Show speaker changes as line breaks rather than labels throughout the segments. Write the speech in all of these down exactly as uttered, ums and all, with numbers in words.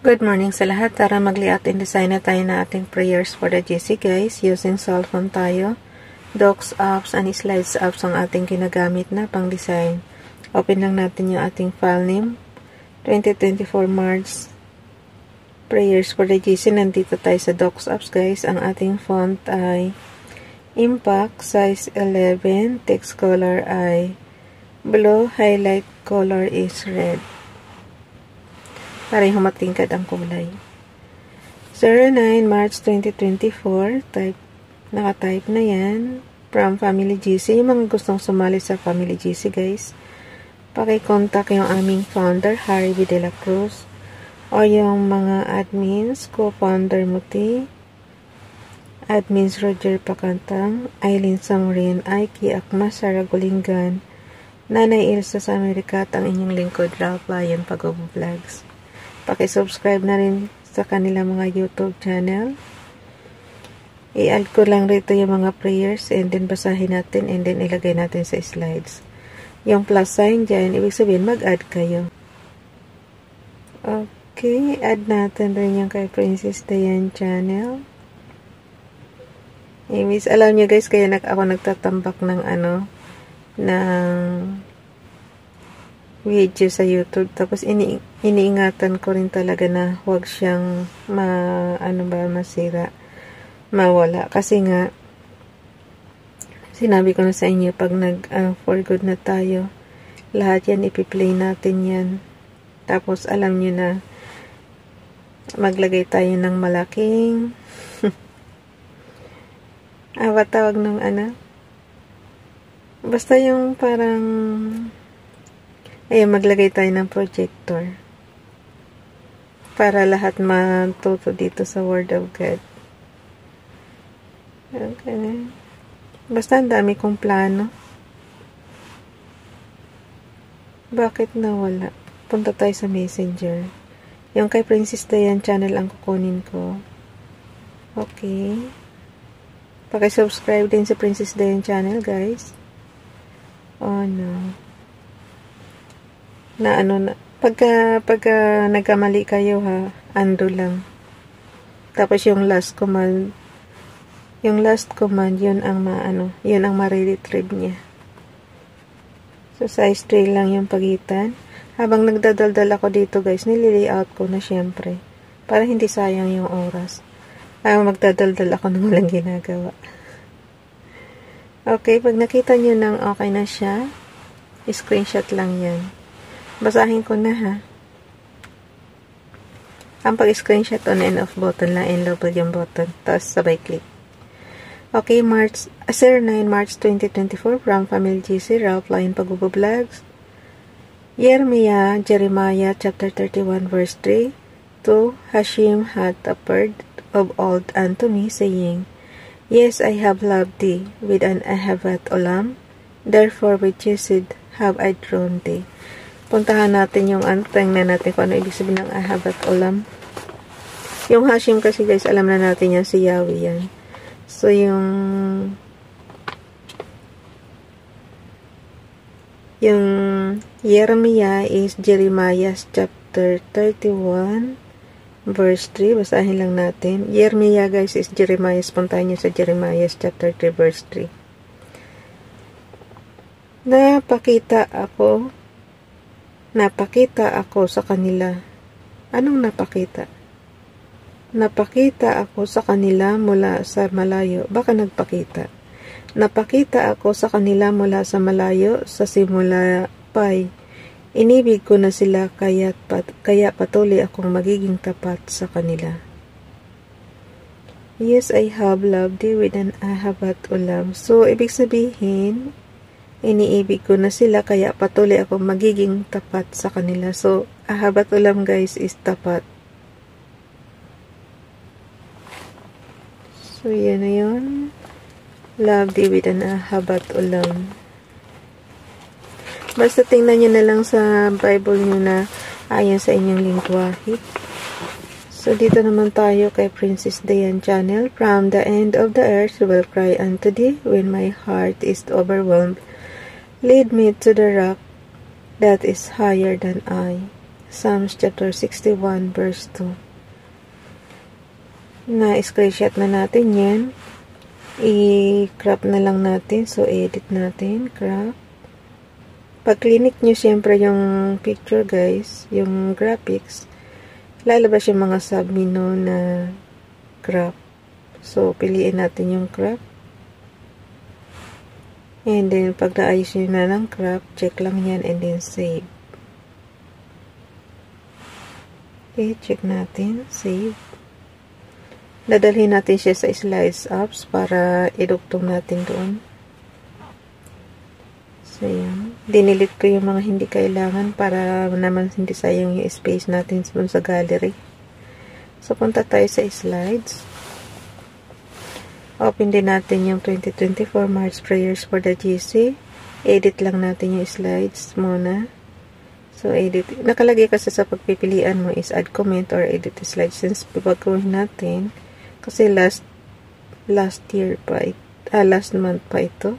Good morning sa lahat. Tara mag-layout and design na tayo na ating prayers for the G C guys. Using cell phone tayo. Docs apps and slides apps ang ating ginagamit na pang design. Open lang natin yung ating file name. twenty twenty-four March prayers for the G C. Nandito tayo sa Docs apps guys. Ang ating font ay Impact size eleven. Text color ay blue. Highlight color is red. Para humatingkad ang kulay. zero nine March twenty twenty-four. Type, naka-type na yan. From Family G C. Yung mga gustong sumali sa Family G C guys. Paki-contact yung aming founder, Harry B. De La Cruz. O yung mga admins, co-founder Muti. Admins Roger Pacantang, Aileen Sangrin, Aiki Akma, Sara Gulingan, Nanay Ilsa sa Amerika at ang inyong lingkod, Ralph Lion Pag-Vlogs. Paki-subscribe na rin sa kanila mga YouTube channel. I-add ko lang rito yung mga prayers and then basahin natin and then ilagay natin sa slides. Yung plus sign dyan, ibig sabihin mag-add kayo. Okay, add natin rin yung kay Princess Diane channel. Anyways, alam nyo guys, kaya nag ako nagtatambak ng ano, ng video sa YouTube. Tapos ini iniingatan ko rin talaga na huwag siyang ma ano ba masira, mawala. Kasi nga sinabi ko na sa inyo pag nag uh, for good na tayo, lahat yan ipi-play natin yan. Tapos alam niyo na maglagay tayo ng malaking awa tawag ng ano, basta yung parang ayun, maglagay tayo ng projector para lahat matuto dito sa Word of God. Okay. Basta ang dami kong plano. Bakit nawala? Punta tayo sa Messenger. Yung kay Princess Diane channel ang kukunin ko. Okay. Paki-subscribe din sa Princess Diane channel, guys. Oh no. Na ano na, pagka, pagka nagkamali kayo ha, undo lang. Tapos yung last command, yung last command, yun ang maano, yun ang ma-retrieve niya. So, size three lang yung pagitan. Habang nagdadaldal ako dito guys, nililayout ko na syempre. Para hindi sayang yung oras. Ay, magdadaldal ako nang walang ginagawa. Okay, pag nakita nyo nang okay na siya, screenshot lang yan. Basahin ko na ha. Ang pag-screenshot on and off button lang, enable yung button. Tapos sabay click. Okay, March, zero nine March twenty twenty-four from Family G C, Ralph Lion Pag-Vlogs. Yeremiah, Jeremiah chapter thirty-one verse three. To Hashim had appeared of old unto me, saying, Yes, I have loved thee with an ahavat olam, therefore with Chesed have I drawn thee. Puntahan natin yung ano, tingnan natin kung ano ibig sabihin ng ahabat olam. Yung Hashim kasi guys, alam na natin yan, si Yahweh yan. So yung yung Jeremiah is Jeremiah chapter thirty-one verse three. Basahin lang natin. Jeremiah guys is Jeremiah. Puntahan nyo sa Jeremiah chapter three verse three. Napakita ako Napakita ako sa kanila. Anong napakita? Napakita ako sa kanila mula sa malayo. Baka nagpakita. Napakita ako sa kanila mula sa malayo, sa simula pa'y inibig ko na sila, kaya, pat, kaya patuloy akong magiging tapat sa kanila. Yes, I have loved thee with an ahabat ulam. So, ibig sabihin, iniibig ko na sila, kaya patuloy akong magiging tapat sa kanila. So, ahabat ulam guys is tapat. So, yan na yun. Love thee with an ahabat ulam. Basta tingnan nyo na lang sa Bible nyo na ayon sa inyong lingwahe. So, dito naman tayo kay Princess Diane channel. From the end of the earth will cry unto thee when my heart is overwhelmed. Lead me to the rock that is higher than I. Psalms chapter sixty-one verse two. Na-screenshot na natin yan. I-crop na lang natin. So, edit natin. Crop. Pag clinic nyo siyempre yung picture guys, yung graphics, lalabas yung mga submenu na crop. So, piliin natin yung crop. And then, pag naayos nyo na ng crop, check lang yan and then save. Okay, check natin. Save. Dadalhin natin siya sa slides apps para idugtong natin doon. So, yan. Dinilit ko yung mga hindi kailangan para naman hindi sayang yung space natin sa gallery. So, punta tayo sa slides. Open din natin yung twenty twenty-four March Prayers for the G C. Edit lang natin yung slides muna. So, edit. Nakalagay kasi sa pagpipilian mo is add comment or edit slides. Since pagawin natin, kasi last last year pa ito, ah, last month pa ito.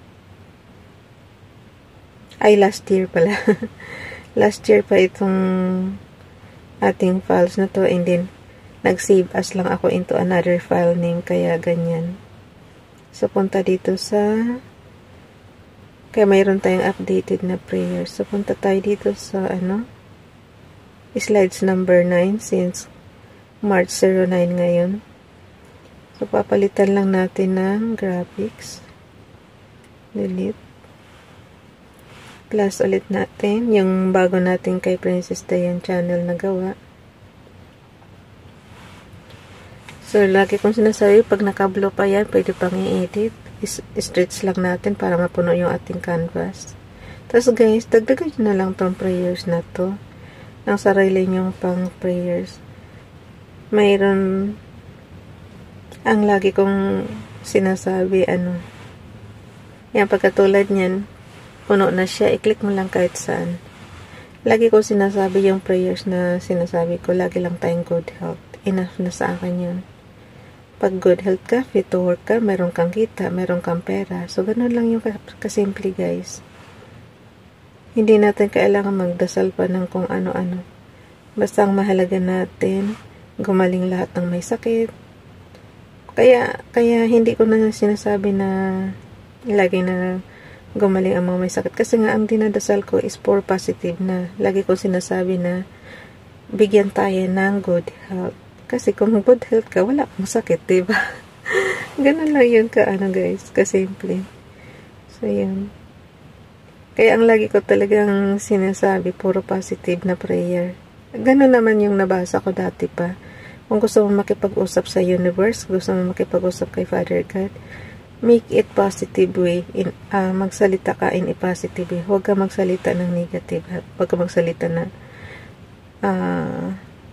Ay, last year pala. Last year pa itong ating files na to, and then nag-save as lang ako into another file name, kaya ganyan. So, punta dito sa, kaya mayroon tayong updated na prayers. So, punta tayo dito sa, ano, slides number nine, since March zero nine ngayon. So, papalitan lang natin ng graphics. Delete. Plus ulit natin yung bago natin kay Princess Diane channel na gawa. So, lagi kong sinasabi, pag nakablo pa yan, pwede pang i-edit. Stretch lang natin para mapuno yung ating canvas. Tapos guys, dagdagan nyo na lang tong prayers na to. Ang sarili nyong pang prayers. Mayroon, ang lagi kong sinasabi, ano, yan, pagkatulad nyan, puno na siya, i-click mo lang kahit saan. Lagi ko sinasabi yung prayers na sinasabi ko, lagi lang tayong good health. Enough na sa akin yun. Pag good health ka, fit to work ka, meron kang kita, meron kang pera. So, ganun lang yung kasimple guys. Hindi natin kailangan magdasal pa ng kung ano-ano. Basta ang mahalaga natin, gumaling lahat ng may sakit. Kaya, kaya hindi ko na sinasabi na lagi na gumaling ang mga may sakit. Kasi nga, ang dinadasal ko is for positive na. Lagi ko sinasabi na bigyan tayo ng good health. Kasi kung good health ka, wala kang sakit, diba? Ganun lang yun ka, ano guys, kasimple. So, yun. Kaya ang lagi ko talagang sinasabi, puro positive na prayer. Ganun naman yung nabasa ko dati pa. Kung gusto mo makipag-usap sa universe, gusto mo makipag-usap kay Father God, make it positive way. In, uh, magsalita ka in a positive way. Huwag ka magsalita ng negative. Huwag ka magsalita na uh,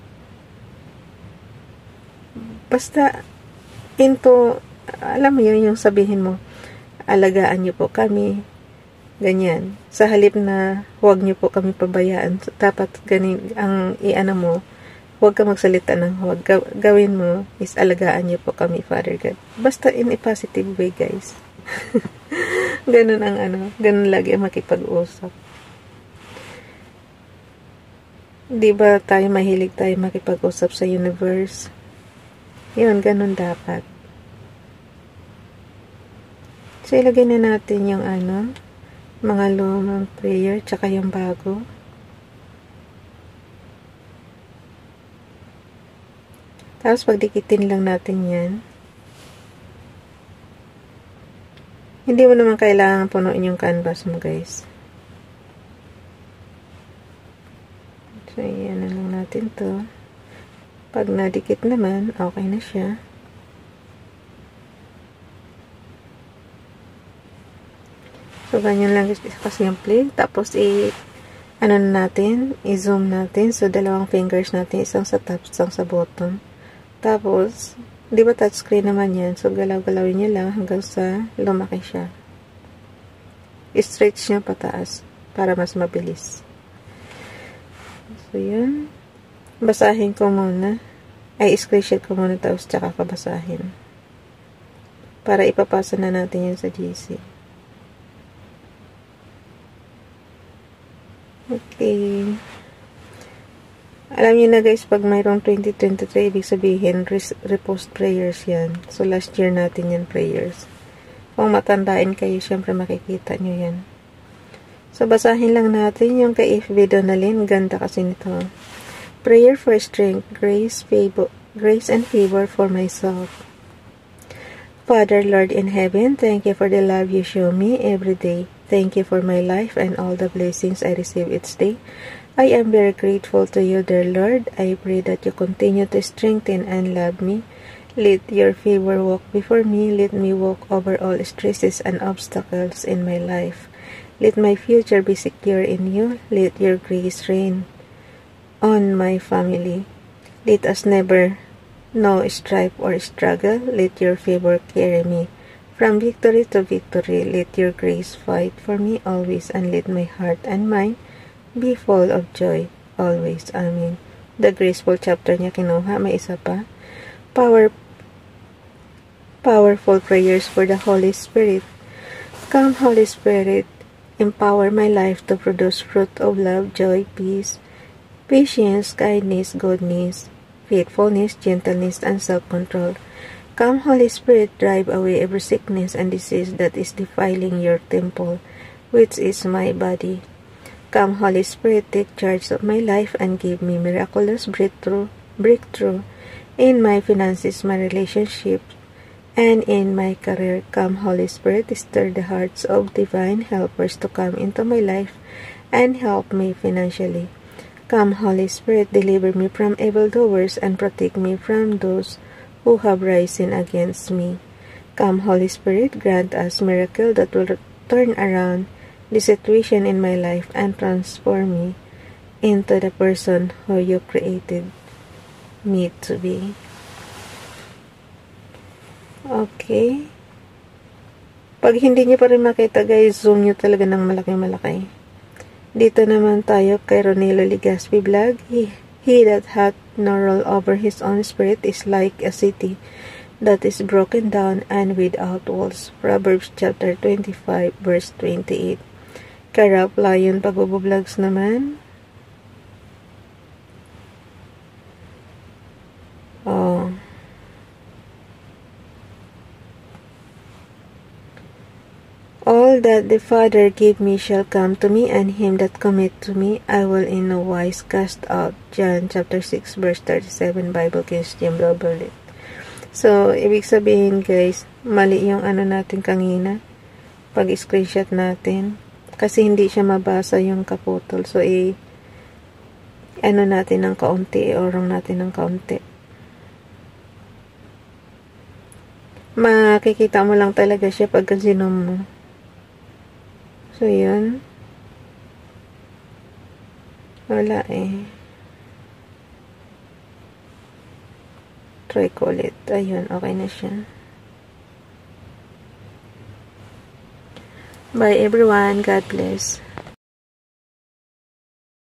basta into, alam mo yun, yung sabihin mo, alagaan niyo po kami, ganyan. Sa halip na huwag niyo po kami pabayaan, dapat ganin, ang iana mo, huwag ka magsalita ng huwag. Gawin mo is alagaan niyo po kami, Father God. Basta in a positive way, guys. Ganun ang ano, ganun lagi ang makipag-usap. Di ba tayo mahilig tayo makipag-usap sa universe? Yun, ganun dapat. So, ilagay na natin yung ano, mga lumang prayer, tsaka yung bago. Tapos, pagdikitin lang natin yan. Hindi mo naman kailangan punuin yung canvas mo, guys. So, yan na lang natin to. Pag nadikit naman, okay na siya. So, ganyan lang kasi yung play. Tapos, i- ano na natin, i-zoom natin. So, dalawang fingers natin, isang sa top, isang sa bottom. Tapos, di ba touchscreen naman yan? So, galaw-galawin nyo lang hanggang sa lumaki siya. I-stretch nyo pataas para mas mabilis. So, yun. Basahin ko muna. Ay, screenshot ko muna tapos tsaka kabasahin. Para ipapasa na natin yun sa G C. Okay. Alam niyo na guys, pag mayroong twenty twenty-three, ibig sabihin, repost prayers yan. So, last year natin yan prayers. Kung matandaan kayo, syempre makikita nyo yan. So, basahin lang natin yung kay F B Donalyn. Ganda kasi nito. Prayer for strength, grace, favor, grace and favor for myself. Father, Lord in heaven, thank you for the love you show me every day. Thank you for my life and all the blessings I receive each day. I am very grateful to you, dear Lord. I pray that you continue to strengthen and love me. Let your favor walk before me. Let me walk over all stresses and obstacles in my life. Let my future be secure in you. Let your grace reign on my family. Let us never know strife or struggle. Let your favor carry me from victory to victory. Let your grace fight for me always, and let my heart and mind be full of joy always. Amen. The graceful chapter niya kinuha. May isa pa. Power, powerful prayers for the Holy Spirit. Come, Holy Spirit, empower my life to produce fruit of love, joy, peace, patience, kindness, goodness, faithfulness, gentleness, and self-control. Come, Holy Spirit, drive away every sickness and disease that is defiling your temple, which is my body. Come, Holy Spirit, take charge of my life and give me miraculous breakthrough, breakthrough in my finances, my relationships, and in my career. Come, Holy Spirit, stir the hearts of divine helpers to come into my life and help me financially. Come, Holy Spirit, deliver me from evildoers and protect me from those who have risen against me. Come, Holy Spirit, grant us miracle that will turn around the situation in my life and transform me into the person who you created me to be. Okay. Pag hindi niyo pa rin makita guys, zoom niyo talaga ng malaki-malaki. Dito naman tayo kay Ronelo Ligaspi Vlog. He, he that hath no rule over his own spirit is like a city that is broken down and without walls. Proverbs chapter twenty-five verse twenty-eight. Karap Lion Pagbo-vlogs naman. Oh. All that the Father gave me shall come to me, and him that cometh to me I will in no wise cast out. John chapter six verse thirty-seven, Bible King James Version. So, ibig sabihin guys, mali yung ano natin kanina, pag-screenshot natin, kasi hindi siya mabasa yung kaputol. So, i ano natin ng kaunti, i-orong natin ng kaunti. Makikita mo lang talaga siya pag zinom mo. So, yun. Wala eh. Try ko ulit. Ayun, okay na siya. Bye everyone. God bless.